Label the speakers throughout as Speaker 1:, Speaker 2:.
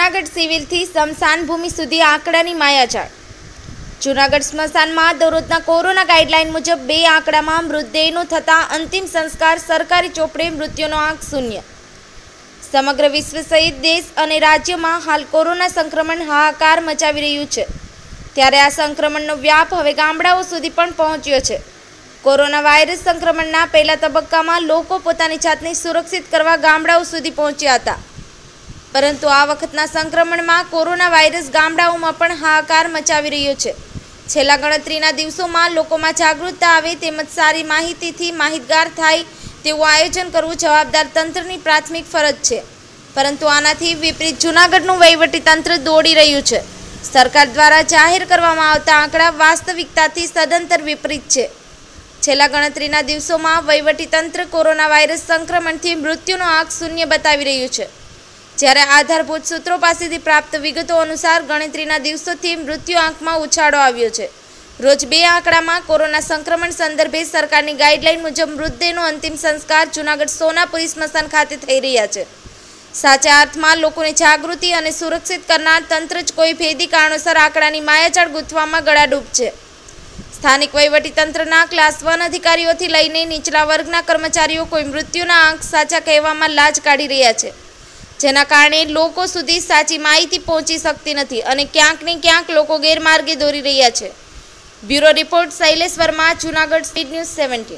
Speaker 1: જૂનાગઢ સિવિલથી સ્મશાન ભૂમિ સુધી આંકડાની માયાજાળ। જૂનાગઢ સ્મશાનમાં દરરોજના કોરોના ગાઈડલાઈન મુજબ 2 આંકડામાં મૃતદેહનો થતા અંતિમ સંસ્કાર સરકારી ચોપડે મૃત્યુનો આંક શૂન્ય। સમગ્ર વિશ્વ સહિત દેશ અને રાજ્યમાં હાલ કોરોના સંક્રમણ હાહાકાર મચાવી રહ્યું છે, ત્યારે આ સંક્રમણનો વ્યાપ હવે ગામડાઓ સુધી પણ પહોંચ્યો છે। કોરોના વાયરસ સંક્રમણના પહેલા તબક્કામાં લોકો પોતાની જાતને સુરક્ષિત કરવા ગામડાઓ સુધી પહોંચ્યા હતા, પરંતુ આ વખતના સંક્રમણમાં કોરોના વાયરસ ગામડાઓમાં પણ હાહાકાર મચાવી રહ્યો છે। છેલ્લા ગણતરીના દિવસોમાં લોકોમાં જાગૃતતા આવે તેમજ સારી માહિતીથી માહિતગાર થાય તેવું આયોજન કરવું જવાબદાર તંત્રની પ્રાથમિક ફરજ છે, પરંતુ આનાથી વિપરીત જૂનાગઢનું વહીવટી તંત્ર દોડી રહ્યું છે। સરકાર દ્વારા જાહેર કરવામાં આવતા આંકડા વાસ્તવિકતાથી સદંતર વિપરીત છે। છેલ્લા ગણતરીના દિવસોમાં વહીવટી તંત્ર કોરોના વાયરસ સંક્રમણથી મૃત્યુનો આંક શૂન્ય બતાવી રહ્યું છે, જ્યારે આધારભૂત સૂત્રો પાસેથી પ્રાપ્ત વિગતો અનુસાર ગણતરીના દિવસોથી મૃત્યુ આંકમાં ઉછાળો આવ્યો છે। રોજ 2 આંકડામાં કોરોના સંક્રમણ સંદર્ભે સરકારની ગાઈડલાઈન મુજબ મૃતદેહનો અંતિમ સંસ્કાર જૂનાગઢ સોનાપુરી સ્મશાન ખાતે થઈ રહ્યા છે। સાચા અર્થમાં લોકોની જાગૃતિ અને સુરક્ષિત કરનાર તંત્ર જ કોઈ ભેદી કારણોસર આંકડાની માયાજાળ ગૂંથવામાં ગળાડૂબ છે। સ્થાનિક વહીવટી તંત્રના ક્લાસ 1 અધિકારીઓથી લઈને નીચલા વર્ગના કર્મચારીઓ કોઈ મૃત્યુના આંક સાચા કહેવામાં લાજ કાઢી રહ્યા છે, જેના કારણે લોકો સુધી સાચી માહિતી પહોંચી શકતી નથી અને ક્યાંક ને ક્યાંક લોકો ગેરમાર્ગે દોરી રહ્યા છે। Bureau report Shailesh Verma, Junagadh speed news 17।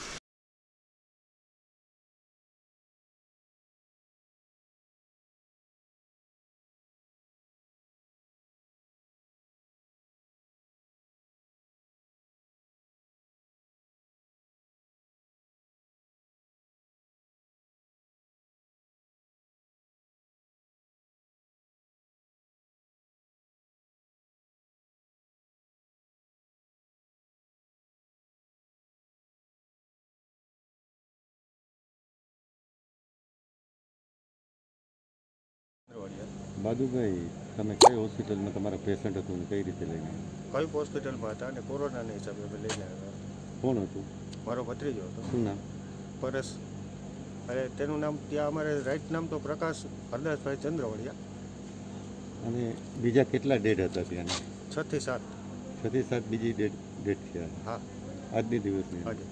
Speaker 2: Badubhai, તમે કઈ હોસ્પિટલમાં તમારા પેશન્ટ હતું ને કઈ રીતે લઈને?
Speaker 3: કઈ હોસ્પિટલમાં હતા અને કોરોનાના હિસાબે અમે લઈને આવ્યા।
Speaker 2: કોણ હતું?
Speaker 3: મારો ભત્રીજો હતો।
Speaker 2: શું નામ?
Speaker 3: પરેશ। અરે તેનું નામ ત્યાં અમારે રાઈટ નામ તો પ્રકાશ હરદાસભાઈ ચંદ્રવડિયા।
Speaker 2: અને બીજા કેટલા ડેડ હતા ત્યાં?
Speaker 3: 6 થી 7।
Speaker 2: 6 થી 7 બીજી ડેડ થયા?
Speaker 3: હા,
Speaker 2: આજની દિવસની?
Speaker 3: આજે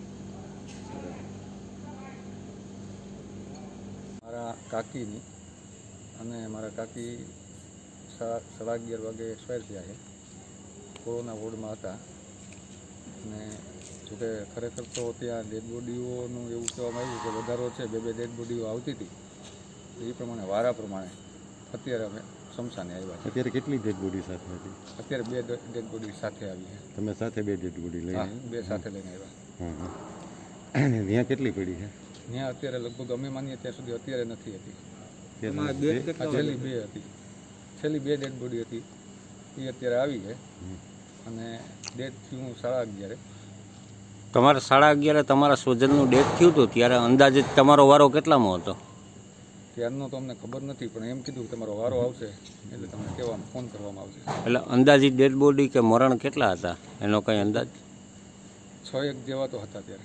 Speaker 4: મારા કાકીની અને મારા કાકી 11:30 વાગે એક્સપાયર થયા છે। કોરોના વોર્ડમાં હતા અને જોકે ખરેખર તો ત્યાં ડેડ બોડીઓનું એવું કહેવામાં આવ્યું કે વધારો છે, 2 ડેડ બોડીઓ આવતી હતી, એ પ્રમાણે વારા પ્રમાણે અત્યારે અમે સ્મશાને આવ્યા છીએ।
Speaker 2: અત્યારે કેટલી ડેડ બોડી સાથે હતી?
Speaker 4: અત્યારે 2 ડેડ બોડી સાથે આવી છે।
Speaker 2: તમે સાથે 2 ડેડ બોડી લઈને?
Speaker 4: 2 સાથે લઈને આવ્યા।
Speaker 2: હા, ત્યાં કેટલી પડી છે?
Speaker 4: ત્યાં અત્યારે લગભગ અમે માનીએ ત્યાં સુધી અત્યારે નથી હતી, છેલ્લી 2 ડેડ બોડી હતી એ અત્યારે આવી છે અને ડેથ થયું 11:30।
Speaker 5: તમારે 11:30 તમારા સ્વજનનું ડેથ થયું હતું ત્યારે અંદાજે તમારો વારો કેટલામાં હતો?
Speaker 4: ત્યારનો તો અમને ખબર નથી, પણ એમ કીધું કે તમારો વારો આવશે એટલે તમને કહેવામાં ફોન કરવામાં આવશે।
Speaker 5: એટલે અંદાજિત ડેડ બોડી કે મરણ કેટલા હતા એનો કંઈ અંદાજ?
Speaker 4: 6-1 જેવા તો હતા ત્યારે।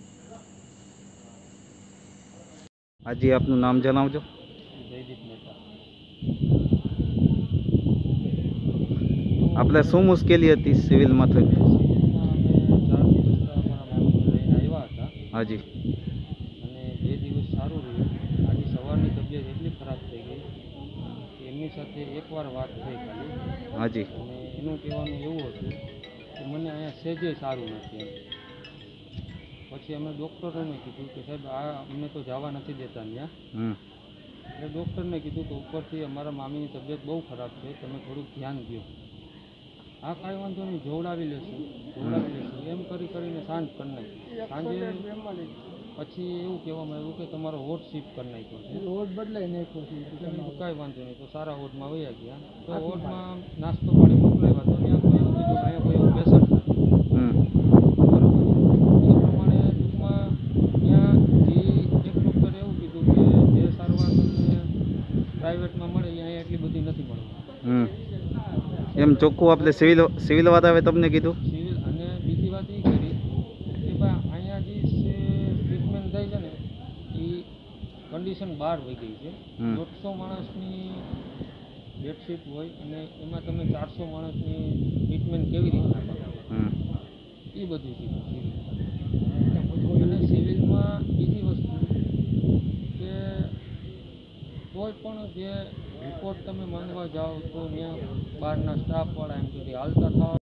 Speaker 6: હાજી, આપનું નામ જણાવજો।
Speaker 4: જયદીપ મહેતા।
Speaker 6: આપણે શું મુશ્કેલી હતી સિવિલમાં થઈ? હાજી।
Speaker 7: અને 2 દિવસ સારું રહ્યું। આજે સવારની તબિયત એટલી ખરાબ થઈ ગઈ કે એમની સાથે એકવાર વાત થઈ ખાલી।
Speaker 6: હાજી।
Speaker 7: અને એનું કહેવાનું એવું હતું કે મને અહીંયા સહેજે સારું નથી એમ। પછી અમે ડૉક્ટરોને કીધું કે સાહેબ આ અમને તો જવા નથી દેતા ત્યાં। એટલે ડૉક્ટરને કીધું કે ઉપરથી અમારા મામીની તબિયત બહુ ખરાબ છે, તમે થોડુંક ધ્યાન દો। આ કાંઈ વાંધો નહીં, જોવડાવી લેશું એમ કરીને શાંત કરી નાખ્યું। સાંજે પછી એવું કહેવામાં આવ્યું કે તમારો વોર્ડ શિફ્ટ કરી નાખ્યો છે, વોર્ડ બદલાઈ નાખ્યો છે। કાંઈ વાંધો નહીં, તો સારા વોર્ડમાં વયા ગયા। તો વોર્ડમાં નાસ્તો પાણી મોકલાવ્યા તો ત્યાં કોઈ એવું કીધું અહીંયા કોઈ એવું પેશન્ટ નથી, બરાબર? એ પ્રમાણે ટૂંકમાં ત્યાં જે એક ડૉક્ટરે એવું કીધું કે જે સારવાર તમને પ્રાઇવેટમાં મળે અહીંયા એટલી બધી નથી મળવાની
Speaker 6: એમ ચોખ્ખું આપણે સિવિલ વાળાએ તમને કીધું?
Speaker 7: સિવિલ અને બીજી વાત એ કરી કે ભાઈ અહીંયા જે ટ્રીટમેન્ટ થાય છે ને એ કન્ડિશન બહાર વહી ગઈ છે। 150 માણસની બેડશીટ હોય અને એમાં તમે 400 માણસની ટ્રીટમેન્ટ કેવી રીતના કરો એ બધું શીખવું. અને સિવિલમાં બીજી વસ્તુ કે કોઈ પણ જે રિપોર્ટ તમે માંગવા જાઓ તો ત્યાં બહારના સ્ટાફવાળા એમ કે હાલતા થવા